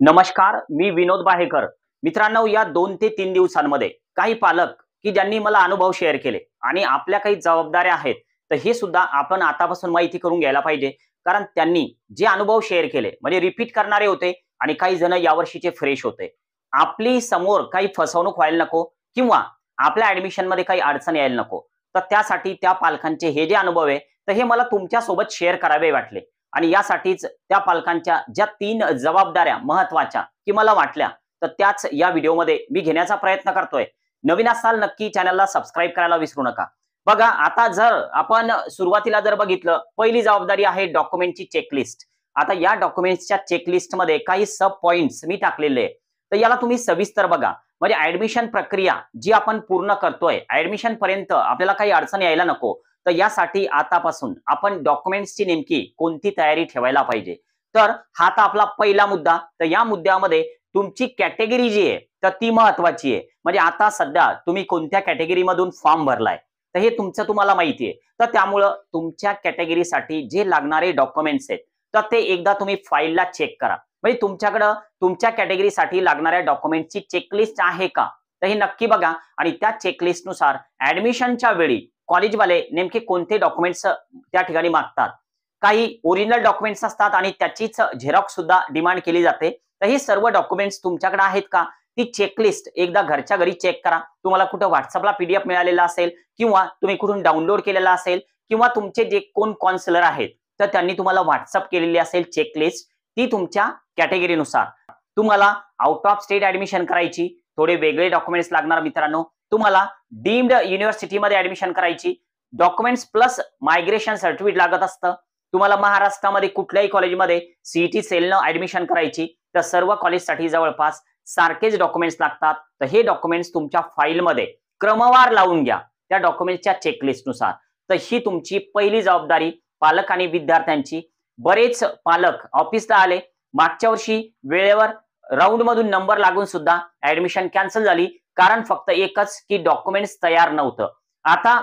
नमस्कार, मी विनोद बाहेकर। मित्रांनो, या 2 ते 3 दिवसांमध्ये काही पालक की ज्यांनी मला अनुभव शेअर केले आणि आपल्या काही जबाबदाऱ्या आहेत, तर हे सुद्धा आपण आतापासून माहिती करून घ्यायला पाहिजे। कारण त्यांनी जे अनुभव शेअर केले म्हणजे रिपीट करणारे होते आणि काही जण यावर्षीचे फ्रेश होते। आपली समोर काही फसवणूक व्हायला नको किंवा आपल्या ॲडमिशनमध्ये काही अडचण यायला नको। तर त्यासाठी त्या पालकांचे हे जे अनुभव आहे, तर हे मला तुमच्यासोबत शेअर करावे वाटले। आणि यासाठीच त्या पालकांच्या ज्या 3 जबाबदाऱ्या महत्त्वाच्या की मला वाटल्या, तर त्याच या व्हिडिओमध्ये मी घेण्याचा प्रयत्न करतोय। नवीन असाल नक्की चॅनलला सबस्क्राईब करायला विसरू नका। बघा, आता जर आपण सुरुवातीला जर बघितलं, पहिली जबाबदारी आहे डॉक्युमेंटची चेकलिस्ट। आता या डॉक्युमेंट्सच्या चेकलिस्टमध्ये काही सब पॉइंट्स मी टाकलेले आहे, तर याला तुम्ही सविस्तर बघा। म्हणजे ॲडमिशन प्रक्रिया जी आपण पूर्ण करतोय, ॲडमिशन पर्यंत आपल्याला काही अडचण यायला नको। तर यासाठी आतापासून आपण डॉक्युमेंट्सची नेमकी कोणती तयारी ठेवायला पाहिजे। तर हा तर आपला पहिला मुद्दा। तर या मुद्द्यामध्ये तुमची कॅटेगरी जी आहे, तर ती महत्त्वाची आहे। म्हणजे आता सध्या तुम्ही कोणत्या कॅटेगरीमधून फॉर्म भरलाय, तर हे तुमचं तुम्हाला माहिती आहे। तर त्यामुळं तुमच्या कॅटेगरीसाठी जे लागणारे डॉक्युमेंट्स आहेत, तर ते एकदा तुम्ही फाईलला चेक करा। म्हणजे तुमच्याकडं तुमच्या कॅटेगरीसाठी लागणाऱ्या डॉक्युमेंटची चेकलिस्ट आहे का, तर हे नक्की बघा। आणि त्या चेकलिस्टनुसार ॲडमिशनच्या वेळी कॉलेजवाले नेमके कोणते डॉक्युमेंट्स त्या ठिकाणी मागतात। काही ओरिजिनल डॉक्युमेंट्स असतात आणि त्याचीच झेरॉक्स सुद्धा डिमांड केली जाते। तर हे सर्व डॉक्युमेंट्स तुमच्याकडे आहेत का, ती चेकलिस्ट एकदा घरच्या घरी चेक करा। तुम्हाला कुठं WhatsAppला PDF मिळालेला असेल किंवा तुम्ही कुठून डाउनलोड केलेला असेल किंवा तुमचे जे कोण काउन्सिलर आहेत, तर त्यांनी तुम्हाला WhatsApp केलेली असेल चेकलिस्ट, ती तुमच्या कॅटेगरीनुसार। तुम्हाला आउट ऑफ स्टेट ॲडमिशन करायची, थोडे वेगळे डॉक्युमेंट्स लागणार मित्रांनो। तुम्हाला डीम्ड युनिव्हर्सिटीमध्ये ॲडमिशन करायची, डॉक्युमेंट्स प्लस मायग्रेशन सर्टिफिकेट लागत असतं। तुम्हाला महाराष्ट्रामध्ये कुठल्याही कॉलेजमध्ये CET सेलनं ॲडमिशन करायची, तर सर्व कॉलेजसाठी जवळपास सारखेच डॉक्युमेंट्स लागतात। तर हे डॉक्युमेंट्स तुमच्या फाईलमध्ये क्रमवार लावून घ्या त्या डॉक्युमेंट्सच्या चेकलिस्टनुसार। तर ही तुमची पहिली जबाबदारी पालक आणि विद्यार्थ्यांची। बरेच पालक ऑफिसला आले, मागच्या वर्षी वेळेवर राऊंडमधून नंबर लागून सुद्धा ॲडमिशन कॅन्सल झाली, कारण फक्त एकच की डॉक्युमेंट्स तयार नव्हतं। आता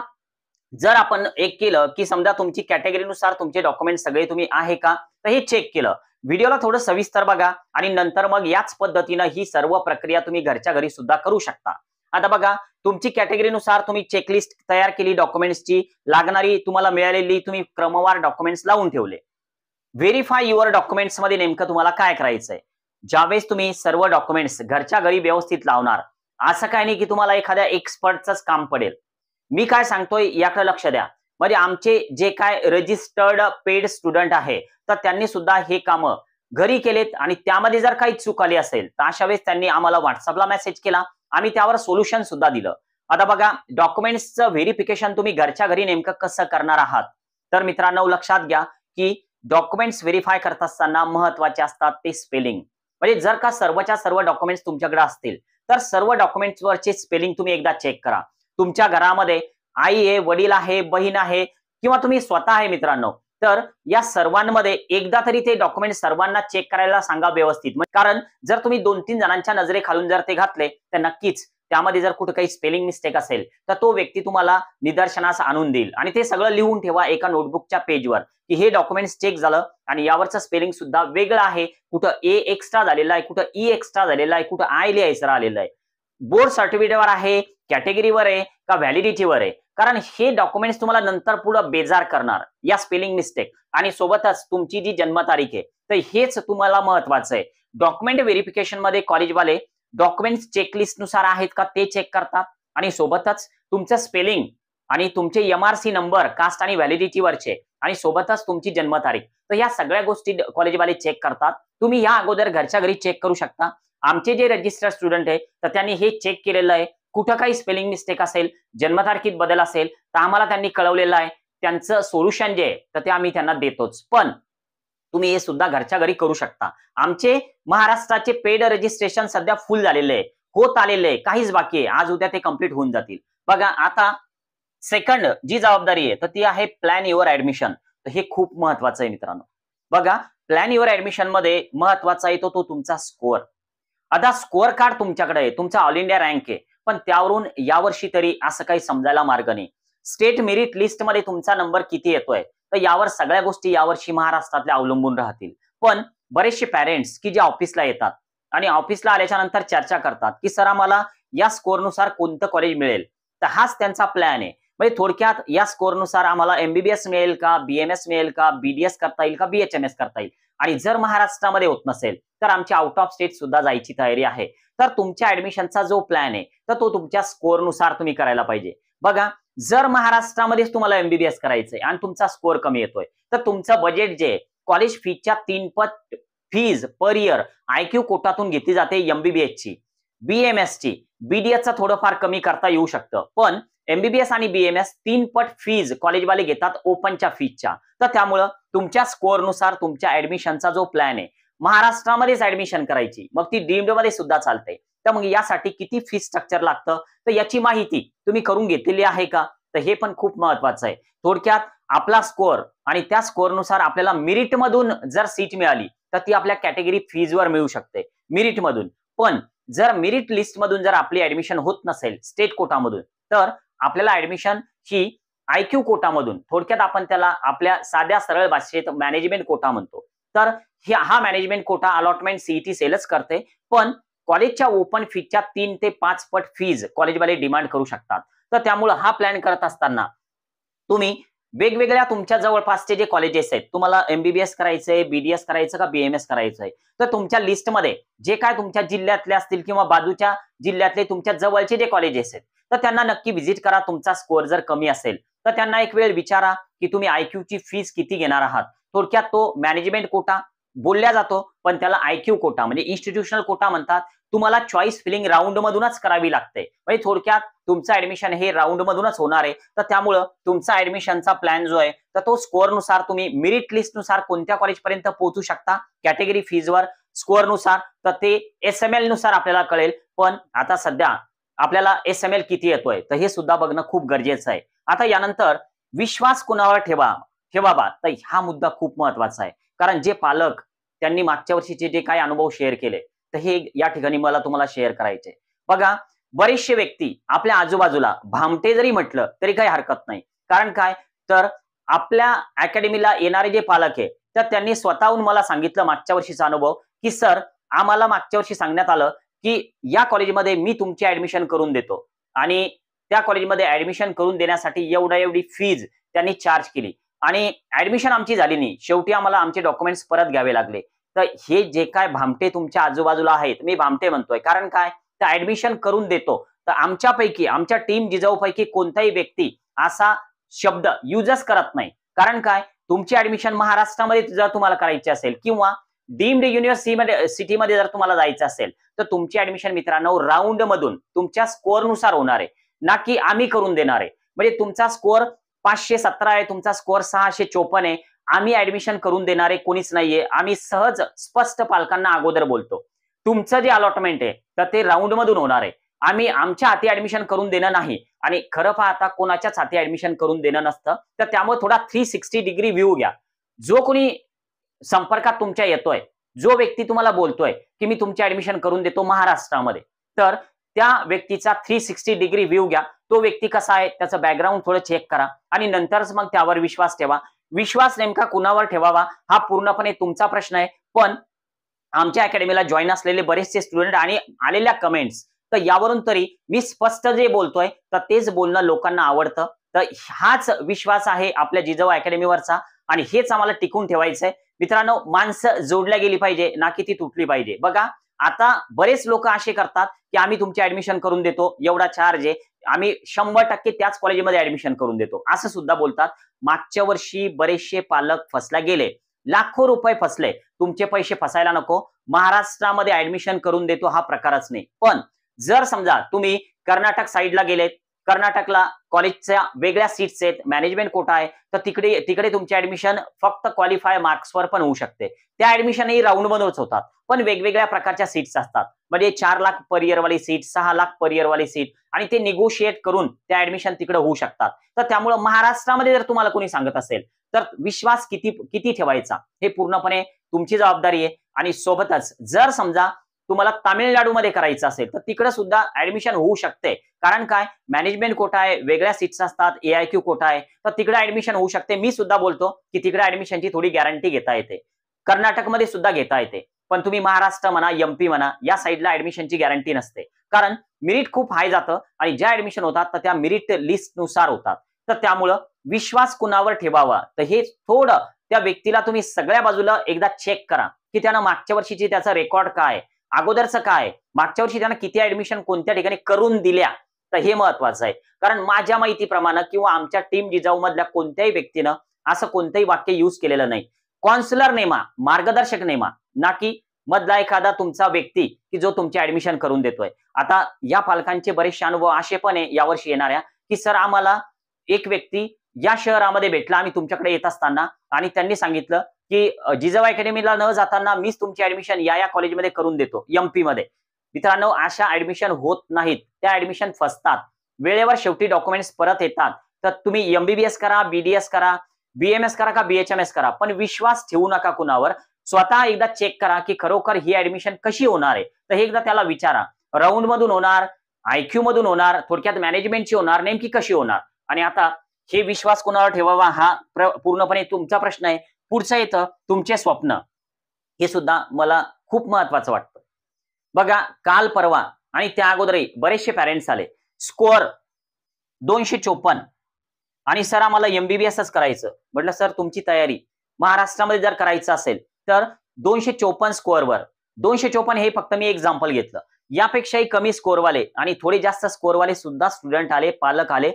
जर आपण एक केलं की समजा तुमची कॅटेगरीनुसार तुमचे डॉक्युमेंट सगळे तुम्ही आहे का, तर हे चेक केलं। व्हिडिओला थोडं सविस्तर बघा आणि नंतर मग याच पद्धतीनं ही सर्व प्रक्रिया तुम्ही घरच्या घरी सुद्धा करू शकता। आता बघा, तुमची कॅटेगरीनुसार तुम्ही चेकलिस्ट तयार केली, डॉक्युमेंट्सची लागणारी तुम्हाला मिळालेली तुम्ही क्रमवार डॉक्युमेंट्स लावून ठेवले। व्हेरिफाय युअर डॉक्युमेंट्स मध्ये नेमकं तुम्हाला काय करायचंय, ज्यावेळेस तुम्ही सर्व डॉक्युमेंट्स घरच्या घरी व्यवस्थित लावणार, असं काही नाही की तुम्हाला एखाद्या एक्सपर्टचंच काम पडेल। मी काय सांगतोय याकडे लक्ष द्या। म्हणजे आमचे जे काय रजिस्टर्ड पेड स्टुडंट आहे, तर त्यांनी सुद्धा हे कामं घरी केलेत आणि त्यामध्ये जर काही चूक आली असेल, तर अशा वेळेस त्यांनी आम्हाला WhatsAppला मेसेज केला, आम्ही त्यावर सोल्युशन सुद्धा दिलं। आता बघा, डॉक्युमेंट्सचं व्हेरिफिकेशन तुम्ही घरच्या घरी नेमकं कसं करणार आहात, तर मित्रांनो लक्षात घ्या की डॉक्युमेंट्स व्हेरिफाय करत असताना महत्त्वाचे असतात ते स्पेलिंग। म्हणजे जर का सर्वच्या सर्व डॉक्युमेंट्स तुमच्याकडे असतील, तर सर्व डॉक्युमेंट्सवरचे स्पेलिंग तुम्ही एकदा चेक करा। तुमच्या घरामध्ये आई आहे, वडील आहे, बहीण आहे किंवा तुम्ही स्वतः आहे मित्रांनो, तर या सर्वांमध्ये एकदा तरी ते डॉक्युमेंट सर्वांना चेक करायला सांगा व्यवस्थित। कारण जर तुम्ही 2-3 जणांच्या नजरेखालून जर ते घातले, तर नक्कीच त्यामध्ये जर कुठे काही स्पेलिंग मिस्टेक असेल, तर तो व्यक्ती तुम्हाला निदर्शनास आणून देईल। आणि ते सगळं लिहून ठेवा एका नोटबुकच्या पेजवर की हे डॉक्युमेंट्स चेक झालं आणि यावरचं स्पेलिंग सुद्धा वेगळं आहे, कुठं ए एक्स्ट्रा झालेला आहे, कुठं ई एक्स्ट्रा झालेला आहे, कुठं आय लिहायचं राहिलेलं आहे। बोर्ड सर्टिफिकेटवर आहे, कॅटेगरीवर आहे का व्हॅलिडिटीवर आहे, कारण हे डॉक्युमेंट्स तुम्हाला नंतर पुढे बेजार करणार या स्पेलिंग मिस्टेक। आणि सोबतच तुमची जी जन्मतारीख आहे, तर हेच तुम्हाला महत्त्वाचं आहे। डॉक्युमेंट व्हेरिफिकेशन मध्ये कॉलेजवाले डॉक्युमेंट्स चेकलिस्टनुसार आहेत का ते चेक करतात आणि सोबतच तुमचं स्पेलिंग आणि तुमचे MRC नंबर, कास्ट आणि व्हॅलिडिटीवरचे आणि सोबतच तुमची जन्मतारीख, तर या सगळ्या गोष्टी कॉलेजवाले चेक करतात। तुम्ही या अगोदर घरच्या घरी चेक करू शकता। आमचे जे रजिस्टर्ड स्टुडंट आहे, तर त्यांनी हे चेक केलेलं आहे। कुठं काही स्पेलिंग मिस्टेक असेल, जन्मतारखेत बदल असेल, तर आम्हाला त्यांनी कळवलेलं आहे। त्यांचं सोल्युशन जे आहे, तर ते आम्ही त्यांना देतोच। पण तुम्ही हे सुद्धा घरच्या घरी करू शकता। आमचे महाराष्ट्राचे पेड रजिस्ट्रेशन सध्या फुल झालेले आहे, होत आलेले आहे, काहीच बाकी आहे। आज उद्या ते कंप्लीट होऊन जातील। बघा, आता सेकंड जी जबाबदारी आहे, तर ती आहे प्लॅन युअर ॲडमिशन। तर हे खूप महत्त्वाचं आहे मित्रांनो। बघा, प्लॅन युअर ॲडमिशन मध्ये महत्त्वाचा येतो तो तुमचा स्कोअर। आता स्कोअर कार्ड तुमच्याकडे आहे, तुमचा ऑल इंडिया रँक आहे, पण त्यावरून यावर्षी तरी असं काही समजायला मार्ग नाही। स्टेट मेरिट लिस्ट मध्ये तुमचा नंबर किती येतोय, तर यावर सगळ्या गोष्टी यावर्षी महाराष्ट्रातल्या अवलंबून राहतील। पण बरेचसे पॅरेंट्स की जे ऑफिसला येतात, आणि ऑफिसला आल्याच्या नंतर चर्चा करतात की सर आम्हाला या स्कोरनुसार कोणतं कॉलेज मिळेल. तर हाच त्यांचा प्लॅन आहे. म्हणजे थोडक्यात या स्कोरनुसार आम्हाला एमबीबीएस मिळेल का, बीएमएस मिळेल का, बीडीएस करता येईल का, बीएचएमएस करता येईल. आणि जर महाराष्ट्रामध्ये होत नसेल तर आमची आउट ऑफ स्टेट सुद्धा जायची तयारी आहे. तर तुमच्या ऍडमिशनचा जो प्लॅन आहे तर तो तुमच्या स्कोरनुसार तुम्ही करायला पाहिजे. बघा, जर महाराष्ट्रामध्येच तुम्हाला एमबीबीएस करायचंय आणि तुमचा स्कोर कमी येतोय तर तुमचं बजेट जे कॉलेज फीच्या 3 पट फीज पर इयर आयक्यू कोटातून घेतली जाते एमबीबीएस ची, बीएमएस ची, बीडीएसचा थोडंफार कमी करता येऊ शकतं. पण एमबीबीएस आणि बीएमएस 3 पट फीज कॉलेजवाले घेतात ओपनच्या फीजच्या. तर त्यामुळं तुमच्या स्कोरनुसार तुमच्या ऍडमिशनचा जो प्लॅन आहे महाराष्ट्रामध्येच ऍडमिशन करायची, मग ती डीम्ड मध्ये सुद्धा चालते. तर मग यासाठी किती फी स्ट्रक्चर लागतं तर याची माहिती तुम्ही करून घेतलेली आहे का, तर हे पण खूप महत्वाचं आहे. थोडक्यात आपला स्कोर आणि त्या स्कोरनुसार आपल्याला मेरिट मधून जर सीट मिळाली तर ती आपल्या कॅटेगरी फीजवर मिळू शकते मेरिट मधून. पण जर मेरिट लिस्ट मधून जर आपली ऍडमिशन होत नसेल स्टेट कोटामधून तर आपल्याला ऍडमिशन ही आयक्यू कोटामधून, थोडक्यात आपण त्याला आपल्या साध्या सरळ भाषेत मॅनेजमेंट कोटा म्हणतो. तर हा मॅनेजमेंट कोटा अलॉटमेंट सीईटी सेलच करते. पण कॉलेजच्या ओपन फीच्या 3 ते 5 पट फीज कॉलेजवाले डिमांड करू शकतात. तर त्यामुळे हा प्लॅन करत असताना तुम्ही वेगवेगळ्या तुमच्या जवळपासचे जे कॉलेजेस आहेत, तुम्हाला एमबीबीएस करायचंय, बीडीएस करायचं का बीएमएस करायचंय, तर तुमच्या लिस्टमध्ये जे काय तुमच्या जिल्ह्यातले असतील किंवा बाजूच्या जिल्ह्यातले तुमच्या जवळचे जे कॉलेजेस आहेत तर त्यांना नक्की व्हिजिट करा. तुमचा स्कोर जर कमी असेल तर त्यांना एक वेळ विचारा की तुम्ही आयक्यू ची फीस किती घेणार आहात. थोडक्यात तो मॅनेजमेंट कोटा बोलल्या जातो पण त्याला आयक्यू कोटा म्हणजे इन्स्टिट्यूशनल कोटा म्हणतात. तुम्हाला चॉईस फिलिंग राऊंड मधूनच करावी लागते. म्हणजे थोडक्यात तुमचं ऍडमिशन हे राऊंड मधूनच होणार आहे. तर त्यामुळं तुमचा ऍडमिशनचा प्लॅन जो आहे तर तो स्कोअरनुसार तुम्ही मेरिट लिस्ट नुसार कोणत्या कॉलेज पर्यंत पोहोचू शकता कॅटेगरी फीजवर स्कोअरनुसार, तर ते एसएमएल नुसार आपल्याला कळेल. पण आता सध्या आपल्याला एसएमएल किती येतोय तर हे सुद्धा बघणं खूप गरजेचं आहे. आता यानंतर विश्वास कुणावर ठेवावा, तर हा मुद्दा खूप महत्वाचा आहे. कारण जे पालक त्यांनी मागच्या वर्षीचे जे काही अनुभव शेअर केले तर हे या ठिकाणी मला तुम्हाला शेअर करायचे. बघा, बरेचसे व्यक्ती आपल्या आजूबाजूला भामटे जरी म्हटलं तरी काही हरकत नाही. कारण काय तर आपल्या अकॅडमीला येणारे जे पालक आहे तर त्यांनी स्वतःहून मला सांगितलं मागच्या वर्षीचा अनुभव की सर आम्हाला मागच्या वर्षी सांगण्यात आलं की या कॉलेजमध्ये मी तुमची ऍडमिशन करून देतो आणि त्या कॉलेजमध्ये ऍडमिशन करून देण्यासाठी एवढी फीज त्यांनी चार्ज केली आणि ऍडमिशन आमची झाली नाही. शेवटी आम्हाला आमचे डॉक्युमेंट्स परत घ्यावे लागले. तर हे जे काय भामटे तुमच्या आजूबाजूला आहेत, मी भामटे म्हणतोय कारण काय तर ऍडमिशन करून देतो तर आमच्यापैकी आमच्या टीम जिजाऊपैकी कोणताही व्यक्ती असा शब्द युजच करत नाही. कारण काय तुमची ऍडमिशन महाराष्ट्रामध्ये जर तुम्हाला करायची असेल किंवा डीम्ड युनिव्हर्सिटीमध्ये जर तुम्हाला जायचं असेल तर तुमची ऍडमिशन मित्रांनो राऊंड मधून तुमच्या स्कोअरनुसार होणार आहे, ना की आम्ही करून देणार आहे. म्हणजे तुमचा स्कोअर 517 आहे, तुमचा स्कोअर 654 आहे, आम्ही ऍडमिशन करून देणारे कोणीच नाहीये. आम्ही सहज स्पष्ट पालकांना अगोदर बोलतो तुमचं जे अलॉटमेंट आहे तर ते राऊंड मधून होणार आहे. आम्ही आमच्या हाती ऍडमिशन करून देणं नाही आणि खरं पाहता कोणाच्याच हाती ऍडमिशन करून देणं नसतं. तर त्यामुळे थोडा 360 डिग्री व्ह्यू घ्या. जो कोणी संपर्कात तुमच्या येतोय, जो व्यक्ती तुम्हाला बोलतोय की मी तुमची ऍडमिशन करून देतो महाराष्ट्रामध्ये, तर त्या व्यक्तीचा 360 डिग्री व्ह्यू घ्या. तो व्यक्ती कसा आहे त्याचं बॅकग्राऊंड थोडं चेक करा आणि नंतरच मग त्यावर विश्वास ठेवा. विश्वास नेमका कुणावर ठेवावा हा पूर्णपणे तुमचा प्रश्न आहे. पण आमच्या अकॅडमीला जॉईन असलेले बरेचसे स्टुडंट आणि आलेल्या कमेंट्स तर यावरून तरी मी स्पष्ट जे बोलतोय तर तेच बोलणं लोकांना आवडतं. तर हाच विश्वास आहे आपल्या जिजाऊ अकॅडमीवरचा आणि हेच आम्हाला टिकून ठेवायचंय. मित्रांनो, माणसं जोडल्या गेली पाहिजे ना की ती तुटली पाहिजे. बघा, आता बरेच लोक असे करतात की आम्ही तुमची ऍडमिशन करून देतो, एवढा चार्ज आहे, आम्ही 100% त्याच कॉलेजमध्ये ऍडमिशन करून देतो असं सुद्धा बोलतात. मागच्या वर्षी बरेचसे पालक फसला गेले, लाखो रुपये फसले. तुमचे पैसे फसायला नको. महाराष्ट्रामध्ये ऍडमिशन करून देतो हा प्रकारच नाही. पण जर समजा तुम्ही कर्नाटक साईडला गेलेत, कर्नाटकला कॉलेजच्या वेगळ्या सीट्स आहेत, मॅनेजमेंट कोटा आहे, तर तिकडे तुमची ऍडमिशन फक्त क्वालिफाय मार्क्सवर पण होऊ शकते. त्या ऍडमिशन ही राऊंड मधूनच होतात पण वेगवेगळ्या प्रकारच्या सीट्स असतात. म्हणजे 4 लाख पर इयर वाली सीट, 6 लाख पर इयर वाली सीट आणि ते निगोशिएट करून त्या ऍडमिशन तिकडे होऊ शकतात. तर त्यामुळे महाराष्ट्रामध्ये जर तुम्हाला कोणी सांगत असेल तर विश्वास किती ठेवायचा हे पूर्णपणे तुमची जबाबदारी आहे. आणि सोबतच जर समजा तुम्हाला तामिळनाडूमध्ये करायचं असेल तर तिकडे सुद्धा ऍडमिशन होऊ शकते. कारण काय मॅनेजमेंट कोटा आहे, वेगळ्या सीट्स असतात, एआयक्यू कोटा आहे, तर तिकडे ऍडमिशन होऊ शकते. मी सुद्धा बोलतो की तिकडे ऍडमिशनची थोडी गॅरंटी घेता येते, कर्नाटकमध्ये सुद्धा घेता येते. पण तुम्ही महाराष्ट्र म्हणा, एमपी म्हणा, या साईडला ऍडमिशनची गॅरंटी नसते. कारण मेरिट खूप हाय जातं आणि ज्या ऍडमिशन होतात तर त्या मेरिट लिस्ट नुसार होतात. तर त्यामुळं विश्वास कुणावर ठेवावा, तर हे थोडं त्या व्यक्तीला तुम्ही सगळ्या बाजूला एकदा चेक करा की त्यानं मागच्या वर्षीची त्याचा रेकॉर्ड काय, अगोदरचं काय, मागच्या वर्षी त्यानं किती ऍडमिशन कोणत्या ठिकाणी करून दिल्या, तर हे महत्वाचं आहे. कारण माझ्या माहितीप्रमाणे किंवा आमच्या टीम जिजाऊ मधल्या कोणत्याही व्यक्तीनं असं कोणतंही वाक्य यूज केलेलं नाही. काउन्सिलर नेमा, मार्गदर्शक नेमा, ना की मधला एखादा तुमचा व्यक्ती की जो तुमचे ऍडमिशन करून देतोय. आता या पालकांचे बरेचसे अनुभव असे पण आहे यावर्षी येणाऱ्या की सर आम्हाला एक व्यक्ती या शहरामध्ये भेटला आम्ही तुमच्याकडे येत असताना आणि त्यांनी सांगितलं की जिजाऊ अकॅडमीला न जाताना मीच तुमची ऍडमिशन या कॉलेजमध्ये करून देतो एमपी मध्ये. मित्रांनो, अशा ऍडमिशन होत नाहीत, त्या ऍडमिशन फसतात. वेळेवर शेवटी डॉक्युमेंट्स परत येतात. तर तुम्ही एमबीबीएस करा, बीडीएस करा, बीएमएस करा का बीएचएमएस करा, पण विश्वास ठेवू नका कुणावर. स्वतः एकदा चेक करा की खरोखर ही ऍडमिशन कशी होणार आहे. तर हे एकदा त्याला विचारा, राऊंड मधून होणार, आयक्यू मधून होणार, थोडक्यात मॅनेजमेंटची होणार, नेमकी कशी होणार. आणि आता हे विश्वास कुणावर ठेवावा हा पूर्णपणे तुमचा प्रश्न आहे. पुढचं येतं तुमचे स्वप्न. हे सुद्धा मला खूप महत्वाचं वाटतं. बघा, काल परवा आणि त्या अगोदरही बरेचसे पॅरेंट्स आले, स्कोअर 254 आणि सर आम्हाला एमबीबीएसच करायचं. म्हटलं सर तुमची तयारी महाराष्ट्रामध्ये जर करायचं असेल तर 254 स्कोअरवर, 254 हे फक्त मी एक्झाम्पल घेतलं, यापेक्षाही कमी स्कोअरवाले आणि थोडे जास्त स्कोअरवाले सुद्धा स्टुडंट आले, पालक आले,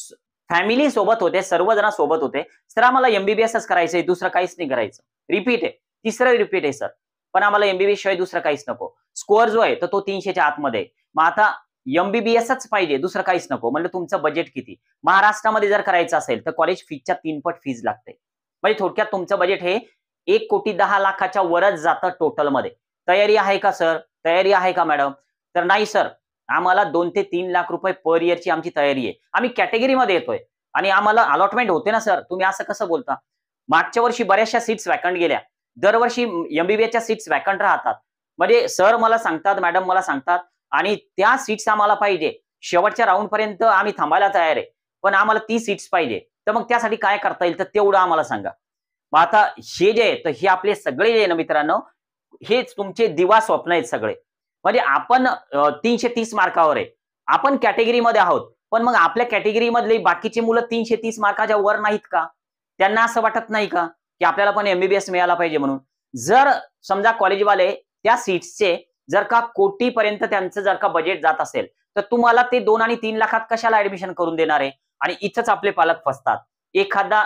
फॅमिली सोबत होते, सर्वजण सोबत होते. सर आम्हाला एमबीबीएसच करायचंय, दुसरं काहीच नाही करायचं. रिपीट आहे, तिसरं रिपीट आहे सर, पण आम्हाला एमबीबीएस शिवाय दुसरं काहीच नको. स्कोअर जो आहे तर तो 300च्या आतमध्ये आहे. मग आता एमबीबीएसच पाहिजे, दुसरं काहीच नको. म्हणजे तुमचं बजेट किती? महाराष्ट्रामध्ये जर करायचं असेल तर कॉलेज फीच्या 3 पट फीज लागते. म्हणजे थोडक्यात तुमचं बजेट हे 1,10,00,000च्या वरच जातं टोटल मध्ये. तयारी आहे का सर? तयारी आहे का मॅडम? तर नाही सर, आम्हाला 2 ते 3 लाख रुपये पर इयरची आमची तयारी आहे. आम्ही कॅटेगरीमध्ये येतोय आणि आम्हाला अलॉटमेंट होते ना सर. तुम्ही असं कसं बोलता? मागच्या वर्षी बऱ्याचशा सीट्स वॅकंट गेल्या. दरवर्षी एमबीबीएसच्या सीट्स वॅकंट राहतात. म्हणजे सर मला सांगतात, मॅडम मला सांगतात आणि त्या सीट्स आम्हाला पाहिजे. शेवटच्या राऊंड पर्यंत आम्ही थांबायला तयार आहे, पण आम्हाला ती सीट्स पाहिजे. तर मग त्यासाठी काय करता येईल तर तेवढं आम्हाला सांगा. मग आता हे जे आहे तर हे आपले सगळे जे ना मित्रांनो, हेच तुमचे दिवा स्वप्न आहेत सगळे. म्हणजे आपण 330 मार्कावर आहे, आपण कॅटेगरीमध्ये आहोत, पण मग आपल्या कॅटेगरी मधले बाकीची मुलं 330 मार्काच्या वर नाहीत का? त्यांना असं वाटत नाही का की आपल्याला पण एमबीबीएस मिळाला पाहिजे म्हणून? जर समजा कॉलेजवाले त्या सीट्सचे जर का कोटीपर्यंत त्यांचं जर का बजेट जात असेल तर तुम्हाला ते 2 आणि 3 लाखात कशाला ऍडमिशन करून देणार आहे? आणि इथंच आपले पालक फसतात. एखादा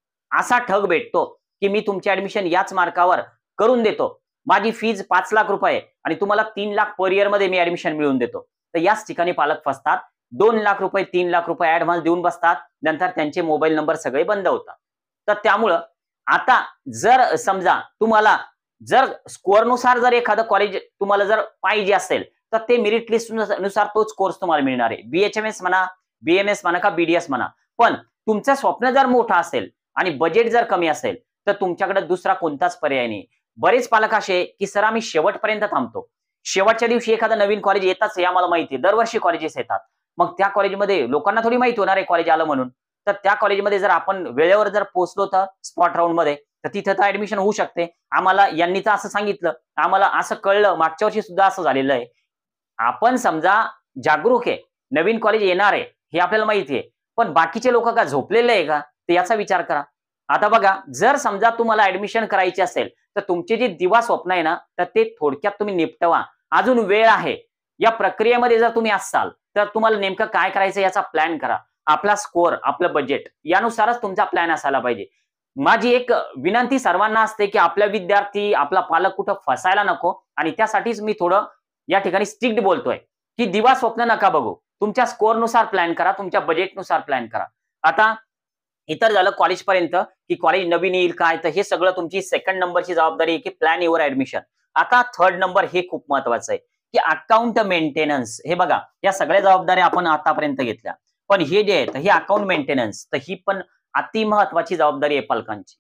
असा ठग भेटतो की मी तुमची ऍडमिशन याच मार्कावर करून देतो, माझी फीज 5 लाख रुपये आणि तुम्हाला 3 लाख पर इयर मध्ये मी ऍडमिशन मिळवून देतो. तर याच ठिकाणी पालक फसतात. 2 लाख रुपये 3 लाख रुपये ऍडव्हान्स देऊन बसतात, नंतर त्यांचे मोबाईल नंबर सगळे बंद होतात. तर त्यामुळं आता जर समजा तुम्हाला जर स्कोअरनुसार जर एखादं कॉलेज तुम्हाला जर पाहिजे असेल तर ते मेरिट लिस्ट नुसार तोच कोर्स तुम्हाला मिळणार आहे. बीएचएमएस म्हणा, बीएमएस म्हणा का बीडीएस म्हणा. पण तुमचं स्वप्न जर मोठं असेल आणि बजेट जर कमी असेल तर तुमच्याकडे दुसरा कोणताच पर्याय नाही. बरेच पालक असे की सर आम्ही शेवटपर्यंत थांबतो, शेवटच्या दिवशी एखादं नवीन कॉलेज येताच हे आम्हाला माहिती आहे, दरवर्षी कॉलेजेस येतात. मग त्या कॉलेजमध्ये लोकांना थोडी माहिती होणार आहे कॉलेज आलं म्हणून. तर त्या कॉलेजमध्ये जर आपण वेळेवर जर पोहोचलो तर स्पॉट राऊंड मध्ये तर तिथे तर ऍडमिशन होऊ शकते. आम्हाला यांनी तर असं सांगितलं, आम्हाला असं कळलं, मागच्या वर्षी सुद्धा असं झालेलं आहे. आपण समजा जागरूक आहे, नवीन कॉलेज येणार आहे हे आपल्याला माहिती आहे, पण बाकीचे लोक का झोपलेले आहे का ते याचा विचार करा. आता बघा, जर समजा तुम्हाला ऍडमिशन करायची असेल तर तुमचे जे दिवा स्वप्न आहे ना तर ते थोडक्यात तुम्ही निपटवा. अजून वेळ आहे. या प्रक्रियेमध्ये जर तुम्ही असाल तर तुम्हाला नेमकं काय करायचं याचा प्लॅन करा. आपला स्कोअर, आपलं बजेट यानुसारच तुमचा प्लॅन असायला पाहिजे. माझी एक विनंती सर्वांना असते की आपला विद्यार्थी, आपला पालक कुठं फसायला नको आणि त्यासाठीच मी थोडं या ठिकाणी स्ट्रिक्ट बोलतोय की दिवा स्वप्न नका बघू. तुमच्या स्कोअरनुसार प्लॅन करा, तुमच्या बजेटनुसार प्लॅन करा. आता इतर झालं कॉलेज पर्यंत की कॉलेज नवीन येईल काय, तर हे सगळं तुमची सेकंड नंबरची जबाबदारी आहे की प्लॅन युअर ऍडमिशन. आता थर्ड नंबर हे खूप महत्वाचं आहे की अकाउंट मेंटेनन्स. हे बघा, या सगळ्या जबाबदाऱ्या आपण आतापर्यंत घेतल्या, पण हे जे आहे हे अकाउंट मेंटेनन्स तर ही पण अति महत्वाची जबाबदारी आहे पालकांची.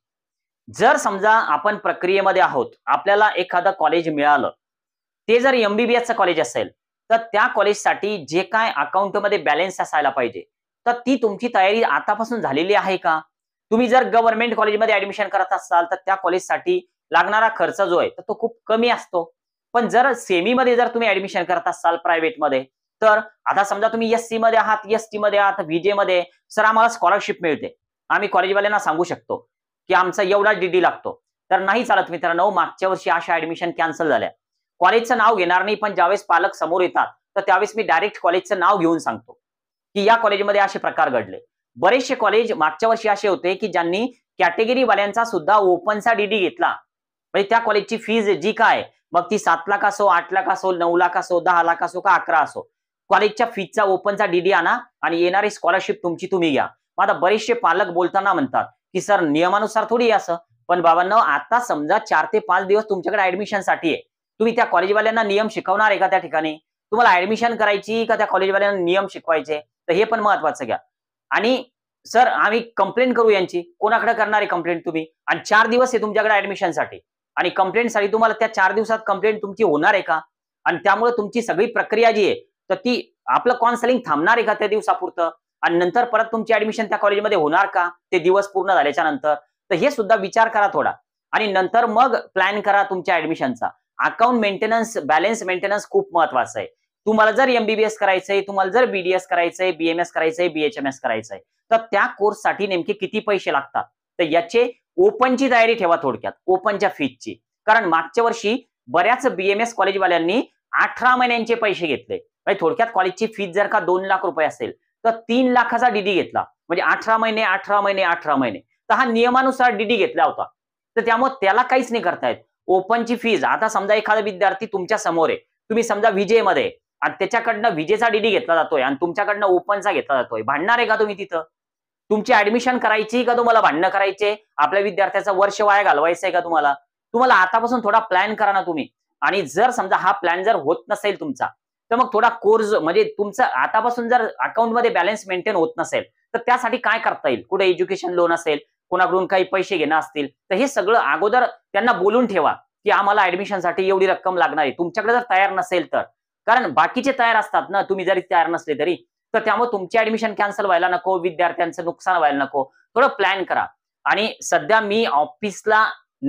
जर समजा आपण प्रक्रियेमध्ये आहोत, आपल्याला एखादं कॉलेज मिळालं, ते जर एमबीबीएसचं कॉलेज असेल तर त्या कॉलेजसाठी जे काय अकाउंटमध्ये बॅलन्स असायला पाहिजे तर ती तुमची तयारी आतापासून झालेली आहे का? तुम्ही जर गव्हर्नमेंट कॉलेजमध्ये ऍडमिशन करत असाल तर त्या कॉलेजसाठी लागणारा खर्च जो आहे तो खूप कमी असतो. पण जर सेमीमध्ये जर तुम्ही ऍडमिशन करत असाल प्रायव्हेटमध्ये, तर आता समजा तुम्ही एससी मध्ये आहात, एसटी मध्ये आहात, व्हीजे मध्ये, सर आम्हाला स्कॉलरशिप मिळते. आम्ही कॉलेजवाल्यांना सांगू शकतो की आमचा एवढा डीडी लागतो. तर नाही चालत मित्रांनो, मागच्या वर्षी अशा ऍडमिशन कॅन्सल झाल्या. कॉलेजचं नाव घेणार नाही, पण ज्यावेळेस पालक समोर येतात, तर त्यावेळेस मी डायरेक्ट कॉलेजचं नाव घेऊन सांगतो की या कॉलेजमध्ये असे प्रकार घडले. बरेचसे कॉलेज मागच्या वर्षी असे होते की ज्यांनी कॅटेगरी वाल्यांचा सुद्धा ओपनचा डीडी घेतला. म्हणजे त्या कॉलेजची फीज जी काय, मग ती 7 लाख असो, 8 लाख असो, 9 लाख असो, 10 लाख असो का 11 असो, कॉलेजच्या फीजचा ओपनचा डीडी आणा आणि येणारी स्कॉलरशिप तुमची तुम्ही घ्या. मग आता बरेचसे पालक बोलताना म्हणतात की सर नियमानुसार थोडी असं. पण बाबांनो, आता समजा 4 ते 5 दिवस तुमच्याकडे ऍडमिशनसाठी आहे. तुम्ही त्या कॉलेजवाल्यांना नियम शिकवणार आहे का त्या ठिकाणी? तुम्हाला ऍडमिशन करायची का त्या कॉलेजवाल्यांना नियम शिकवायचे? तर हे पण महत्वाचं घ्या. आणि सर आम्ही कंप्लेंट करू यांची. कोणाकडे करणार आहे कंप्लेंट तुम्ही? आणि 4 दिवस आहे तुमच्याकडे ऍडमिशनसाठी आणि कंप्लेंटसाठी तुम्हाला त्या 4 दिवसात कंप्लेंट तुमची होणार आहे का? आणि त्यामुळे तुमची सगळी प्रक्रिया जी आहे, तर ती आपलं काउन्सिलिंग थांबणार आहे का त्या दिवसापुरतं? आणि नंतर परत तुमची ऍडमिशन त्या कॉलेजमध्ये होणार का ते दिवस पूर्ण झाल्याच्या नंतर? तर हे सुद्धा विचार करा थोडा. आणि नंतर मग प्लॅन करा तुमच्या ऍडमिशनचा. अकाउंट मेंटेनन्स, बॅलन्स मेंटेनन्स खूप महत्वाचं आहे. तुम्हाला जर एमबीबीएस करायचंय, तुम्हाला जर बीडीएस करायचंय, बीएमएस करायचंय, बीएचएमएस करायचंय, तर त्या कोर्ससाठी नेमके किती पैसे लागतात? तर याचे ओपनची तयारी ठेवा थोडक्यात, ओपनच्या फीजची. कारण मागच्या वर्षी बऱ्याच बीएमएस कॉलेजवाल्यांनी 18 महिन्यांचे पैसे घेतले. म्हणजे थोडक्यात कॉलेजची फीज जर का 2 लाख रुपये असेल, तर 3 लाखाचा डीडी घेतला. म्हणजे 18 महिने, 18 महिने, 18 महिने. तर हा नियमानुसार डीडी घेतला होता. तर त्यामुळे त्याला काहीच नाही करता येत. ओपनची फीज, आता समजा एखादा विद्यार्थी तुमच्या समोर आहे, तुम्ही समजा विजय मध्ये आणि त्याच्याकडनं विजेचा डीडी घेतला जातोय आणि तुमच्याकडनं ओपनचा घेतला जातोय. भांडणार आहे का तुम्ही तिथं? तुमची ऍडमिशन करायची का तुम्हाला भांडणं करायचे? आपल्या विद्यार्थ्याचं वर्ष वाया घालवायचंय का तुम्हाला? तुम्हाला आतापासून थोडा प्लॅन करा ना तुम्ही. आणि जर समजा हा प्लॅन जर होत नसेल तुमचा, तर मग थोडा कोर्स म्हणजे तुमचं आतापासून जर अकाउंटमध्ये बॅलन्स मेंटेन होत नसेल, तर त्यासाठी काय करता येईल? कुठे एज्युकेशन लोन असेल, कोणाकडून काही पैसे घेणं असतील, तर हे सगळं अगोदर त्यांना बोलून ठेवा की आम्हाला ऍडमिशनसाठी एवढी रक्कम लागणार आहे. तुमच्याकडे जर तयार नसेल तर, कारण बाकीचे तयार असतात ना, तुम्ही जरी तयार नसले तरी. तर त्यामुळे तुमची ऍडमिशन कॅन्सल व्हायला नको, विद्यार्थ्यांचं नुकसान व्हायला नको. थोडं प्लॅन करा. आणि सध्या मी ऑफिसला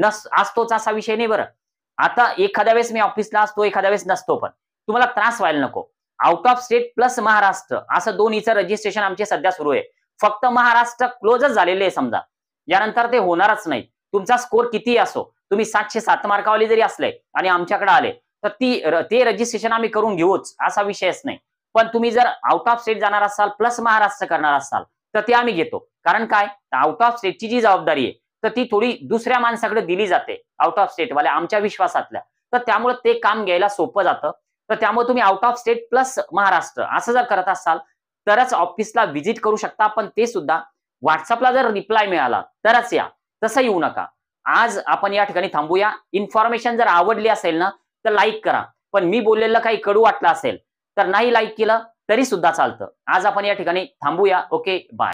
असतोच असा विषय नाही बरं. आता एखाद्या वेळेस मी ऑफिसला असतो, एखाद्या वेळेस नसतो. पण तुम्हाला त्रास व्हायला नको. Out of state plus Maharashtra असं दोन्हीचं रजिस्ट्रेशन आमचे सध्या सुरू आहे. फक्त महाराष्ट्र क्लोजच झालेले आहे समजा. यानंतर ते होणारच नाही. तुमचा स्कोर कितीही असो, तुम्ही 707 मार्कावाले जरी असले आणि आमच्याकडे आले, तर ते रजिस्ट्रेशन आम्ही करून घेऊच, असा विषयच नाही. पण तुम्ही जर आउट ऑफ स्टेट जाणार असाल प्लस महाराष्ट्र करणार असाल, तर ते आम्ही घेतो. कारण काय, आउट ऑफ स्टेटची जी जबाबदारी आहे, तर ती थोडी दुसऱ्या माणसाकडे दिली जाते, आउट ऑफ स्टेटवाल्या आमच्या विश्वासातल्या. तर त्यामुळे ते काम घ्यायला सोपं जातं. तर त्यामुळे तुम्ही out of state plus Maharashtra असं जर करत असाल, तरच ऑफिसला व्हिजिट करू शकता. पण ते सुद्धा व्हॉट्सअपला जर रिप्लाय मिळाला तरच या, तसं येऊ नका. आज आपण या ठिकाणी थांबूया. इन्फॉर्मेशन जर आवडली असेल ना, तर लाईक करा. पण मी बोललेलं काही कडू वाटलं असेल, तर नाही लाईक केलं तरी सुद्धा चालतं. आज आपण या ठिकाणी थांबूया. Okay, bye.